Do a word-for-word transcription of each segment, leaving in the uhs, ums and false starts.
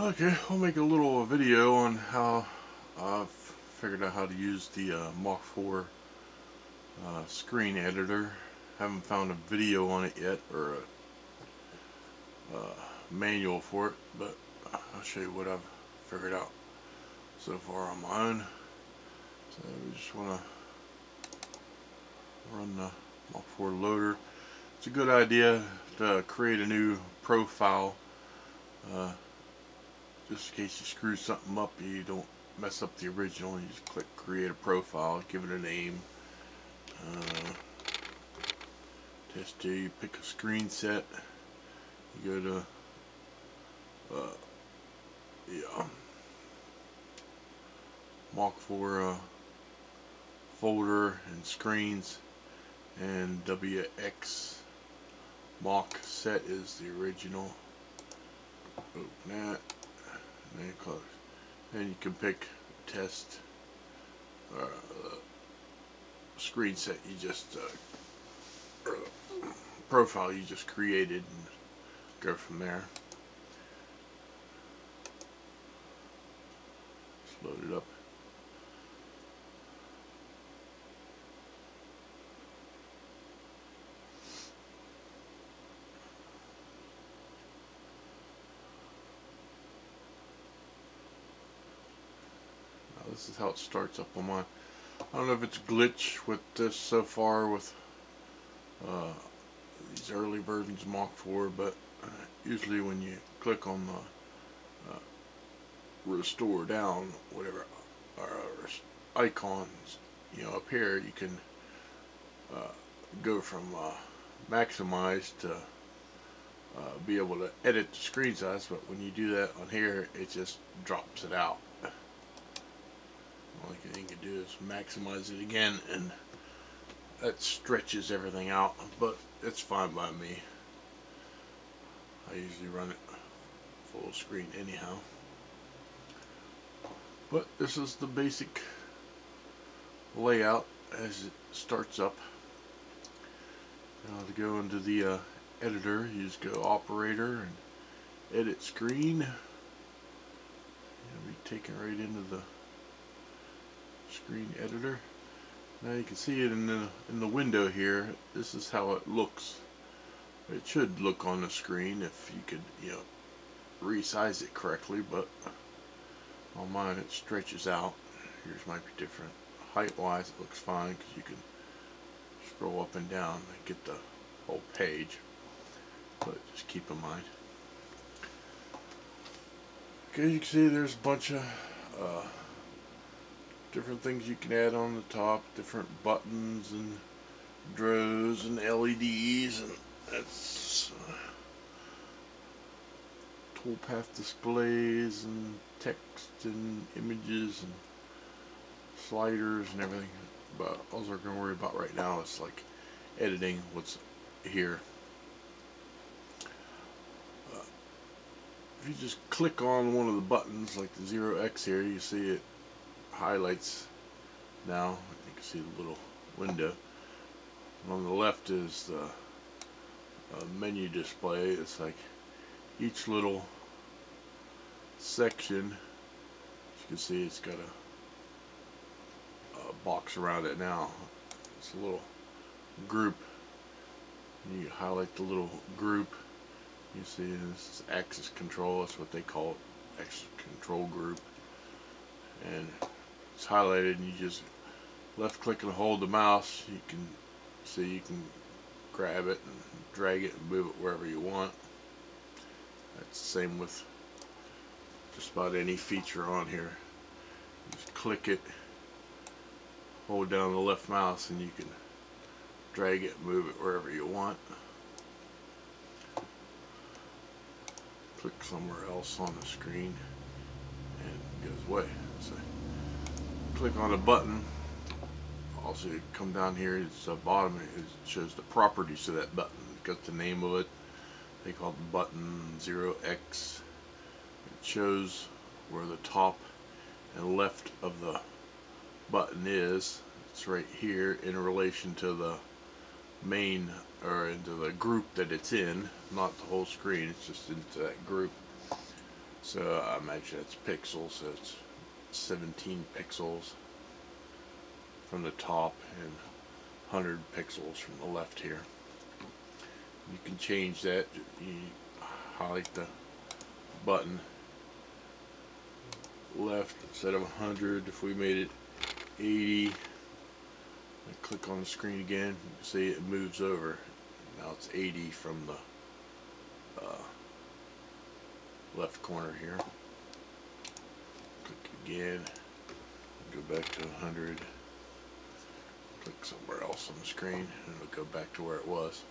Okay, I'll make a little video on how I've figured out how to use the uh, Mach four uh, screen editor. Haven't found a video on it yet, or a uh, manual for it, but I'll show you what I've figured out so far on my own. So we just want to run the Mach four loader. It's a good idea to create a new profile. Uh, Just in case you screw something up, you don't mess up the original. You just click create a profile, give it a name. Uh, test two, you pick a screen set. You go to uh, yeah, Mach four uh, folder and screens, and W X Mach set is the original. Open that. And then close. Then you can pick test uh, screen set you just uh, or profile you just created and go from there. Just load it up. This is how it starts up on mine. I don't know if it's a glitch with this so far with uh, these early versions of Mach four, but uh, usually when you click on the uh, restore down, whatever uh, icons, you know, up here, you can uh, go from uh, maximize to uh, be able to edit the screen size, but when you do that on here, it just drops it out. All you can do is maximize it again, and that stretches everything out, but it's fine by me. I usually run it full screen anyhow. But this is the basic layout as it starts up. Now to go into the uh, editor, you just go operator and edit screen. You'll be taken right into the screen editor. Now you can see it in the in the window here. This is how it looks. It should look on the screen if you could, you know, resize it correctly, but on mine it stretches out. Yours might be different. Height wise it looks fine because you can scroll up and down and get the whole page, but just keep in mind. Okay, you can see there's a bunch of uh, different things you can add on the top, different buttons and draws and L E Ds, and that's uh, toolpath displays and text and images and sliders and everything. But all we're going to worry about right now is like editing what's here. Uh, if you just click on one of the buttons, like the zero X here, you see it highlights now. You can see the little window. And on the left is the uh, menu display. It's like each little section, as you can see, it's got a, a box around it now. It's a little group. You highlight the little group. You see this is axis control. That's what they call it, axis control group. And it's highlighted, and you just left click and hold the mouse. You can see you can grab it and drag it and move it wherever you want. That's the same with just about any feature on here. Just click it, hold down the left mouse, and you can drag it and move it wherever you want. Click somewhere else on the screen and it goes away. So click on a button. Also, you come down here, it's the bottom, it shows the properties of that button. It's got the name of it. They call the button zero X. It shows where the top and left of the button is. It's right here in relation to the main, or into the group that it's in, not the whole screen, it's just into that group. So I imagine it's pixels, so it's seventeen pixels from the top and one hundred pixels from the left here. You can change that. You highlight the button left instead of one hundred. If we made it eighty, and click on the screen again, you can see it moves over. Now it's eighty from the uh, left corner here. Click again, go back to one hundred, click somewhere else on the screen, and it'll go back to where it was.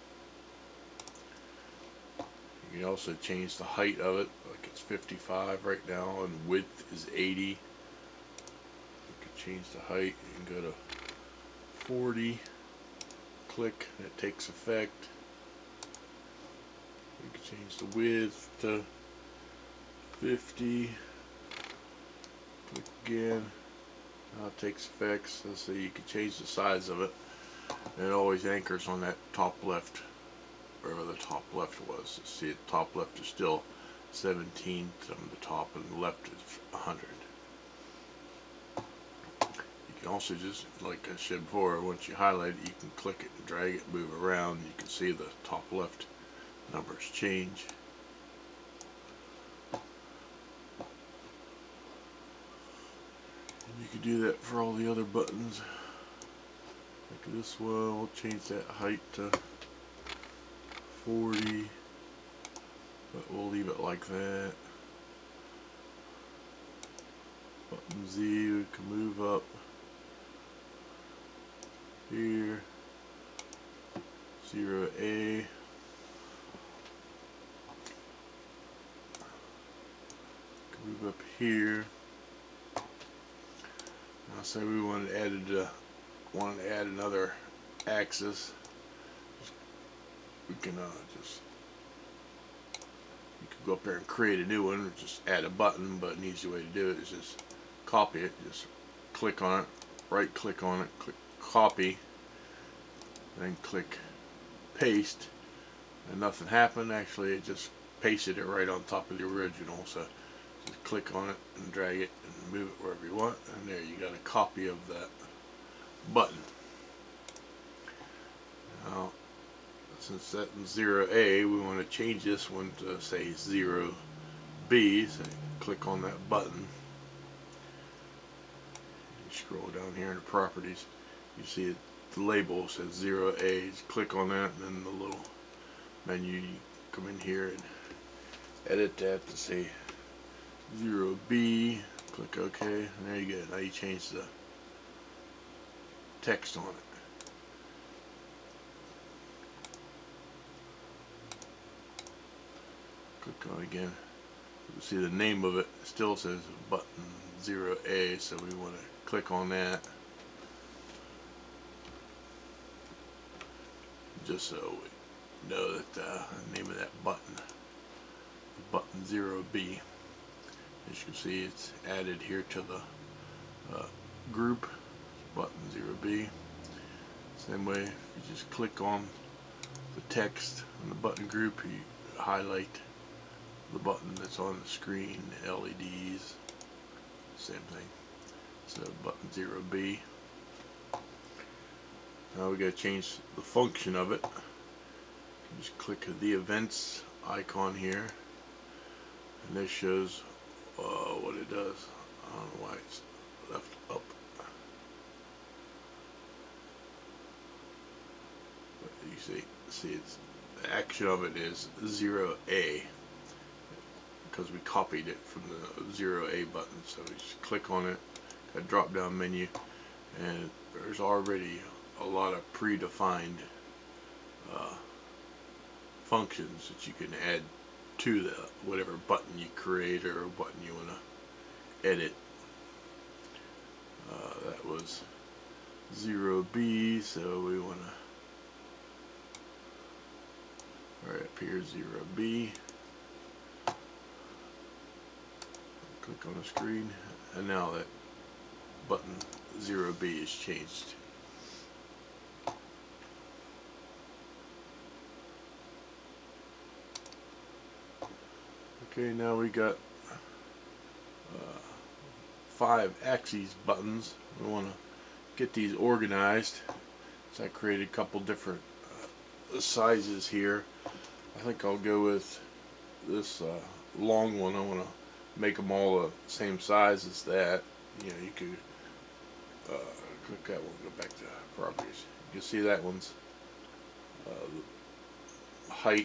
You can also change the height of it, like it's fifty-five right now, and width is eighty. You can change the height and go to forty, click, and it takes effect. You can change the width to fifty, click again, now it takes effect. So you can change the size of it, and it always anchors on that top left, wherever the top left was. See, the top left is still seventeen from the top, and the left is one hundred. You can also just, like I said before, once you highlight it, you can click it and drag it, move around. You can see the top left numbers change. And you can do that for all the other buttons. Like this one, we'll change that height to forty, but we'll leave it like that. Button Z, we can move up here. Zero A. Move up here. Now say we wanted to add a, wanted to add another axis. We can uh, just, you could go up there and create a new one, or just add a button, but an easy way to do it is just copy it. Just click on it, right click on it, click copy, then click paste, and nothing happened. Actually, it just pasted it right on top of the original. So just click on it and drag it and move it wherever you want, and there you got a copy of that button. Now, since that's zero A, we want to change this one to say zero B. So click on that button. You scroll down here in the properties, you see it, the label says zero A. Just click on that, and then the little menu, you come in here and edit that to say zero B. Click OK, and there you go. Now you change the text on it. Click on it again. You see the name of it still says button zero A, so we want to click on that just so we know that uh, the name of that button is button zero B. As you can see, it's added here to the uh, group, button zero B. Same way, if you just click on the text in the button group, you highlight the button that's on the screen, L E Ds, same thing. So button zero B. Now we got to change the function of it. Just click the events icon here, and this shows uh, what it does. I don't know why it's left up. But you see, see it's the action of it is zero A, because we copied it from the zero A button. So we just click on it, a drop down menu, and there's already a lot of predefined uh, functions that you can add to the whatever button you create or button you want to edit. Uh, that was zero B, so we want to right up here zero B. Click on the screen, and now that button zero B is changed. Okay, now we got uh, five axes buttons. We want to get these organized. So I created a couple different uh, sizes here. I think I'll go with this uh, long one. I want to make them all the same size as that. You know, you could uh, click that one, go back to properties. You can see that one's uh, height.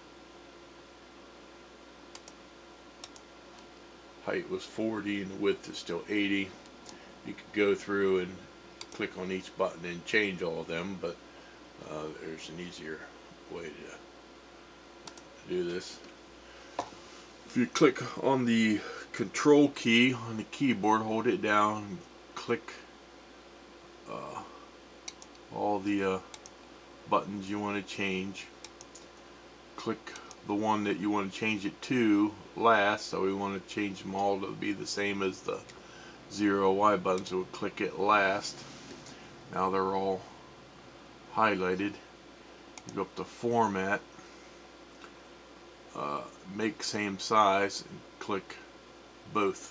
Height was forty and the width is still eighty. You could go through and click on each button and change all of them, but uh, there's an easier way to, to do this. If you click on the control key on the keyboard, hold it down, and click uh, all the uh, buttons you want to change. Click the one that you want to change it to last, so we want to change them all to be the same as the zero Y button, so we'll click it last. Now they're all highlighted. You go up to Format, uh, Make Same Size, and click both.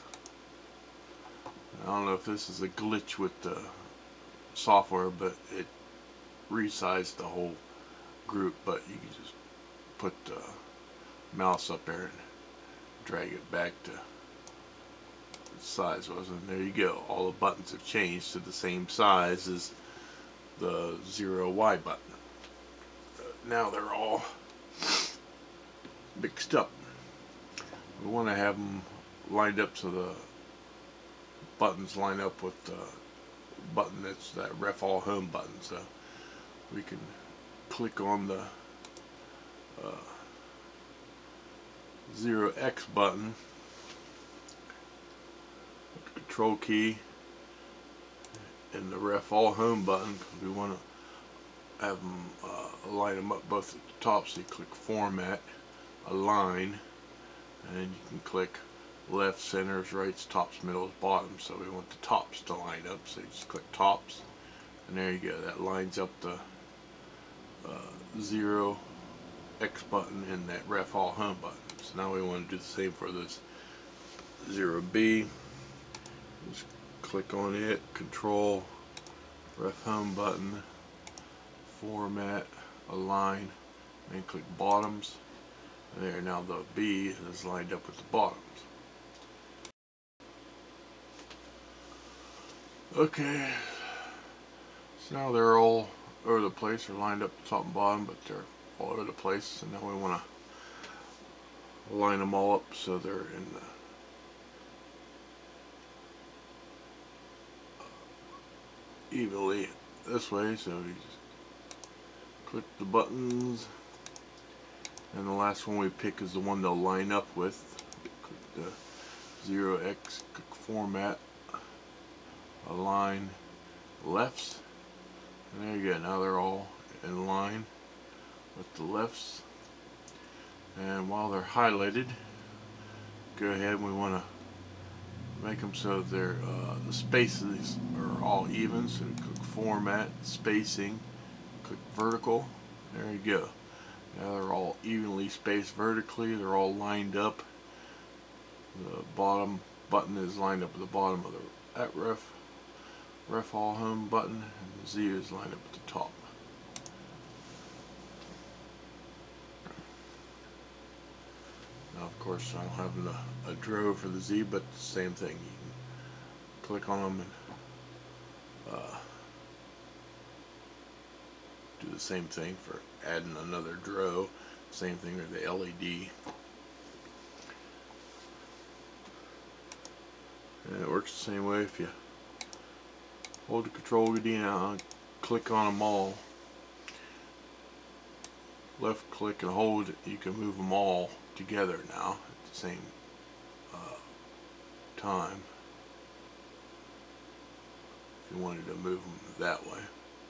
I don't know if this is a glitch with the software, but it resized the whole group. But you can just put the mouse up there and drag it back to the size was, and there you go. All the buttons have changed to the same size as the zero Y button. Uh, now they're all mixed up. We want to have them lined up so the buttons line up with the button that's that Ref All Home button. So we can click on the uh, zero X button with the control key and the Ref All Home button, because we want to have them uh, line them up both at the top. So you click Format, Align, and you can click left, centers, rights, tops, middles, bottoms. So we want the tops to line up, so you just click tops, and there you go. That lines up the uh, zero X button and that Ref All Home button. So now we want to do the same for this zero B. Just click on it, Control, Ref Home button, Format, Align, and click bottoms. There, now the B is lined up with the bottoms. Okay, so now they're all over the place. They're lined up top and bottom, but they're all over the place. And now we want to line them all up so they're in the evenly this way. So you just click the buttons, and the last one we pick is the one they'll line up with. Click the zero X, click Format, Align, lefts, and there you go. Now they're all in line with the lefts. And while they're highlighted, go ahead and we want to make them so they're uh, the spaces are all even. So click Format, Spacing, click Vertical. There you go. Now they're all evenly spaced vertically. They're all lined up. The bottom button is lined up at the bottom of the at ref Ref All Home button, and the Z is lined up at the top. Now, of course, I don't have a, a drove for the Z, but the same thing. You can click on them and uh, do the same thing for adding another drove. Same thing with the L E D. And it works the same way. If you hold the control key down and click on them all, left click and hold it, you can move them all together now at the same uh, time if you wanted to move them that way.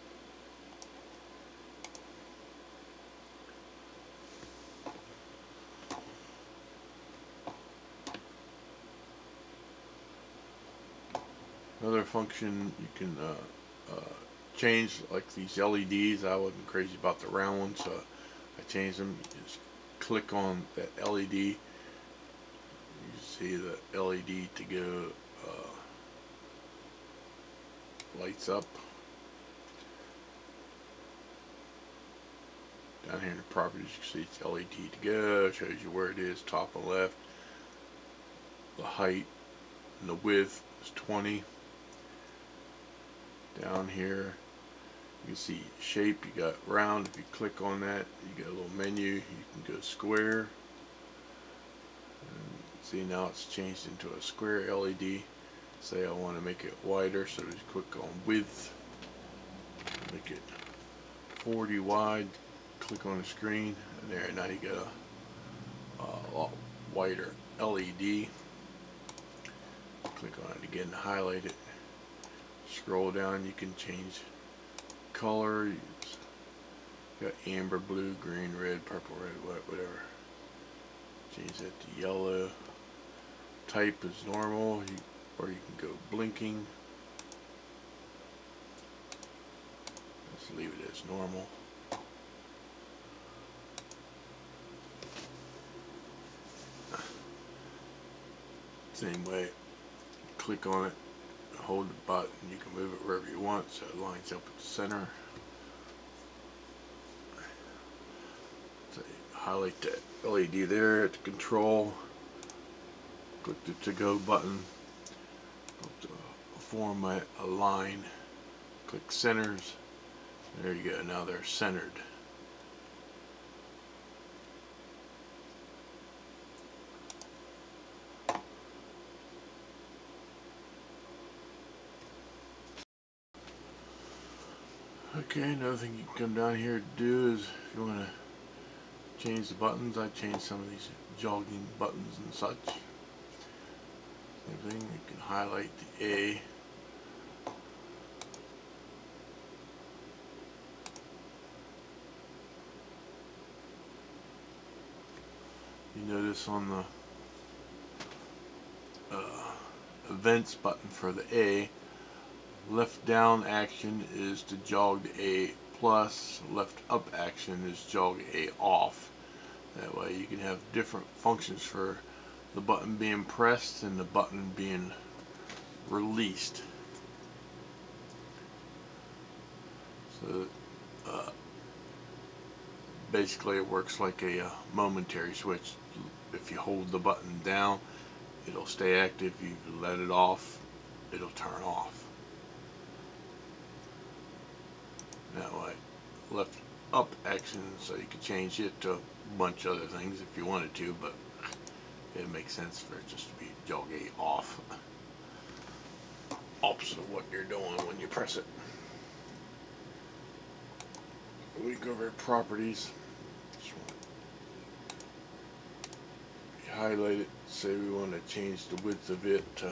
Another function you can uh, uh, change, like these L E Ds. I wasn't crazy about the round ones, so I changed them. You just click on that L E D. You see the L E D to go uh, lights up. Down here in the properties, you can see it's L E D to go. It shows you where it is, top and left. The height and the width is twenty. Down here, you can see shape. You got round. If you click on that, you get a little menu. You can go square. And see, now it's changed into a square L E D. Say I want to make it wider, so just click on width. Make it forty wide. Click on the screen, and there, now you got a, a lot wider L E D. Click on it again to highlight it. Scroll down, you can change color. You got amber, blue, green, red, purple, red, whatever. Change that to yellow. Type is normal, you, or you can go blinking. Let's leave it as normal. Same way, click on it, hold the button, you can move it wherever you want so it lines up at the center. So highlight that L E D there at the control, click the to go button, to form a, a line, click centers, there you go, now they're centered. Okay, another thing you can come down here to do is if you want to change the buttons, I change some of these jogging buttons and such. Same thing, you can highlight the A. You notice on the uh, events button for the A, left down action is to jog the A plus, left up action is jog A off. That way you can have different functions for the button being pressed and the button being released. So uh, basically it works like a, a momentary switch. If you hold the button down, it'll stay active. If you let it off, it'll turn off. That way, left up action, so you can change it to a bunch of other things if you wanted to, but it makes sense for it just to be jog A off. Opposite of what you're doing when you press it. We go over to properties. You highlight it, say we want to change the width of it to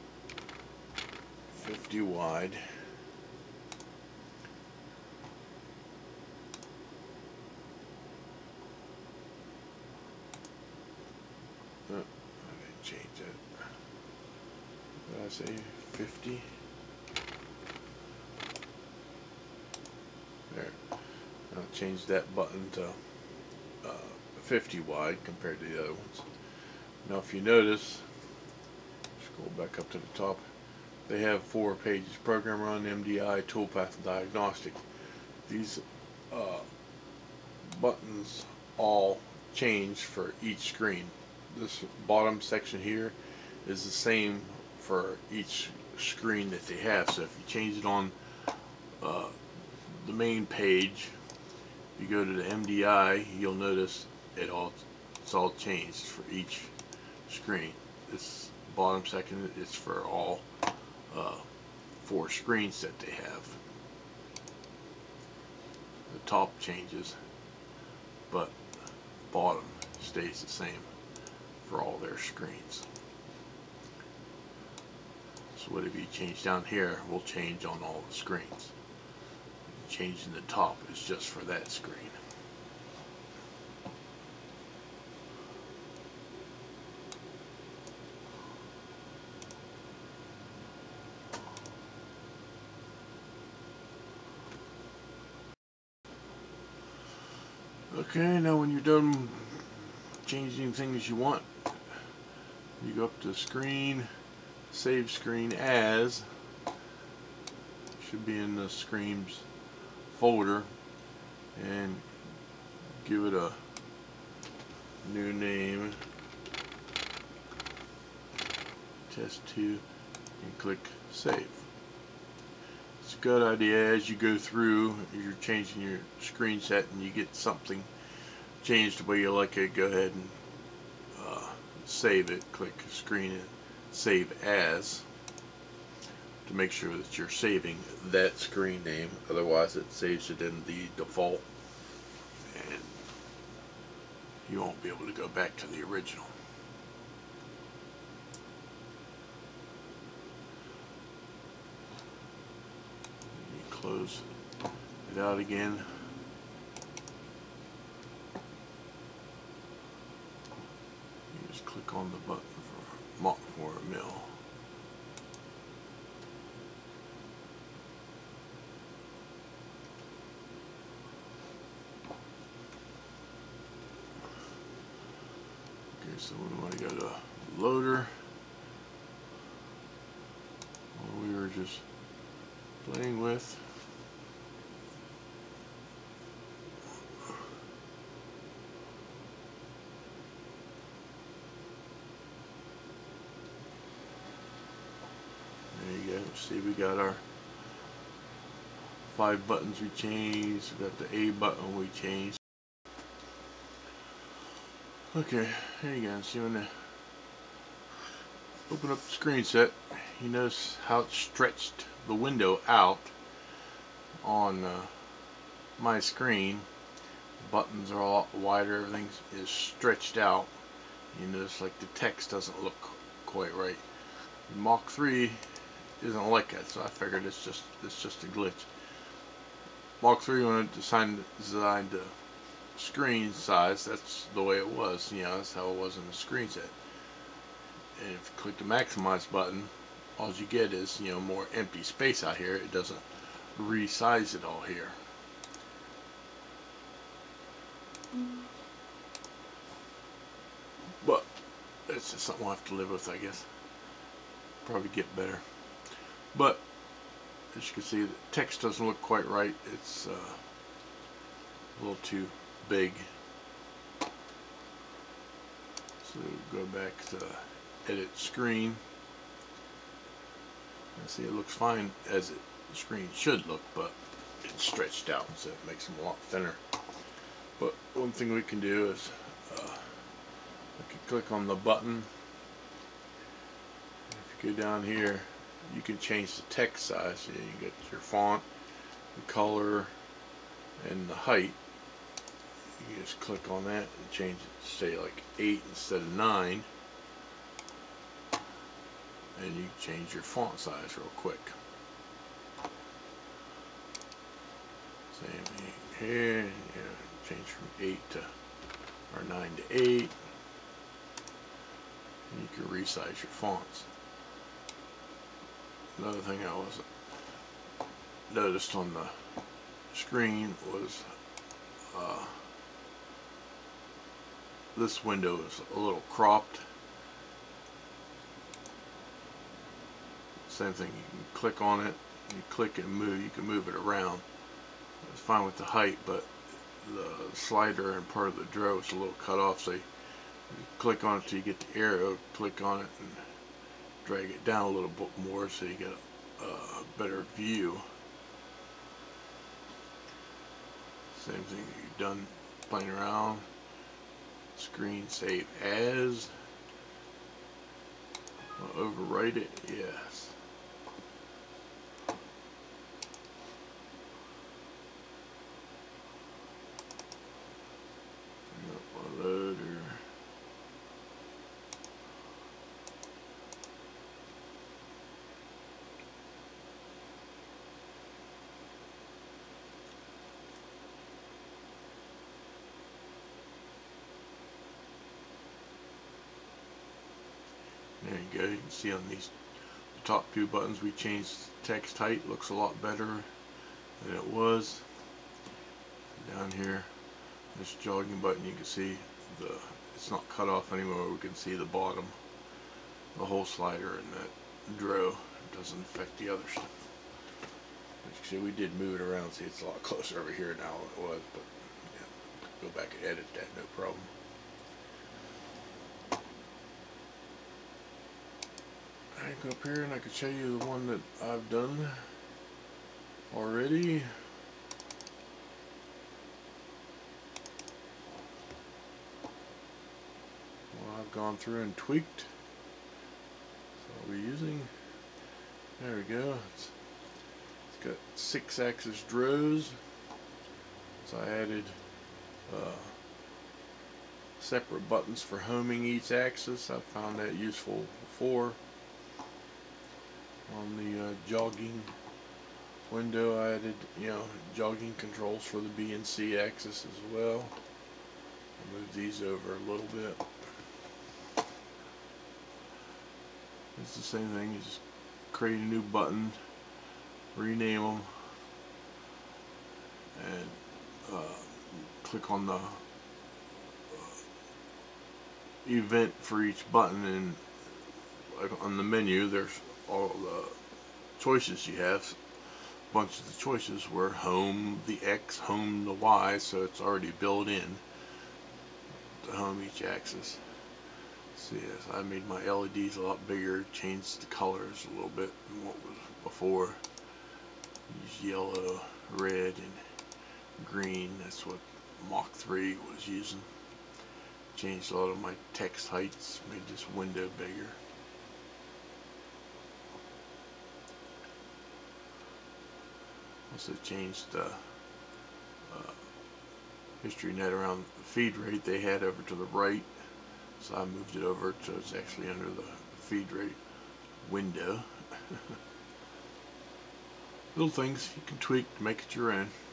fifty wide. Oh, I didn't change that. What did I say? fifty? There. I'll change that button to uh, fifty wide compared to the other ones. Now if you notice, scroll back up to the top, they have four pages: Program Run, M D I, Toolpath, and Diagnostic. These uh, buttons all change for each screen. This bottom section here is the same for each screen that they have. So if you change it on uh, the main page, you go to the M D I, you'll notice it all it's all changed for each screen. This bottom section is for all uh, four screens that they have. The top changes, but bottom stays the same for all their screens. So whatever you change down here will change on all the screens. Changing the top is just for that screen. Okay, now when you're done changing things you want, You go up to screen, save screen as, should be in the screens folder, and give it a new name, test two, and click save. It's a good idea as you go through, as you're changing your screen set and you get something changed the way you like it, go ahead and uh, save it. Click screen and save as to make sure that you're saving that screen name, otherwise it saves it in the default and you won't be able to go back to the original. You close it out again. You just click on the button for Mach for a mill. Okay, so we want to go to loader. What we were just playing with. There you go. See, we got our five buttons we changed. We got the A button we changed. Okay, there you go. See, when I open up the screen set, you notice how it stretched the window out on uh, my screen. The buttons are a lot wider, everything is stretched out. You notice like the text doesn't look quite right. Mach three isn't like that, so I figured it's just it's just a glitch. Mach three, when it designed designed the screen size, that's the way it was. You know, that's how it was in the screen set. And if you click the maximize button, all you get is, you know, more empty space out here. It doesn't resize it all here. But it's just something we'll have to live with, I guess. Probably get better. But as you can see, the text doesn't look quite right. It's uh, a little too big. So go back to edit screen. And see, it looks fine as it, the screen should look, but it's stretched out, so it makes them a lot thinner. But one thing we can do is uh, I can click on the button. If you go down here, you can change the text size. So you get your font, the color, and the height. You just click on that and change it to say like eight instead of nine. And you change your font size real quick. Same thing here. Yeah, change from eight to or nine to eight. And you can resize your fonts. Another thing I wasn't noticed on the screen was uh, this window is a little cropped. Same thing, you can click on it, you click and move, you can move it around. It's fine with the height, but the slider and part of the drawer is a little cut off, so you click on it till you get the arrow, click on it and drag it down a little bit more so you get a, a better view. Same thing, you're done playing around. Screen save as. I'll overwrite it, yes. Bring up my loader. There you go. You can see on these the top two buttons we changed text height. Looks a lot better than it was. Down here, this jogging button, you can see the it's not cut off anymore. We can see the bottom the whole slider in that draw. It doesn't affect the other stuff. As you can see, we did move it around. See, it's a lot closer over here now than it was, but yeah, go back and edit that, no problem. I can go up here and I can show you the one that I've done already. Well, I've gone through and tweaked. So I'll be using, there we go. It's, it's got six axis draws. So I added uh, separate buttons for homing each axis. I found that useful before. On the uh, jogging window, I added, you know, jogging controls for the B and C axis as well. I'll move these over a little bit. It's the same thing. You just create a new button, rename them, and uh, click on the uh, event for each button, and like on the menu there's all the choices you have. A bunch of the choices were home the X, home the Y, so it's already built in to home each axis. See, yes, I made my L E Ds a lot bigger, changed the colors a little bit than what was before. Use yellow, red, and green. That's what Mach three was using. Changed a lot of my text heights, made this window bigger. Also changed the uh, history net around the feed rate they had over to the right, so I moved it over so it's actually under the feed rate window. Little things you can tweak to make it your own.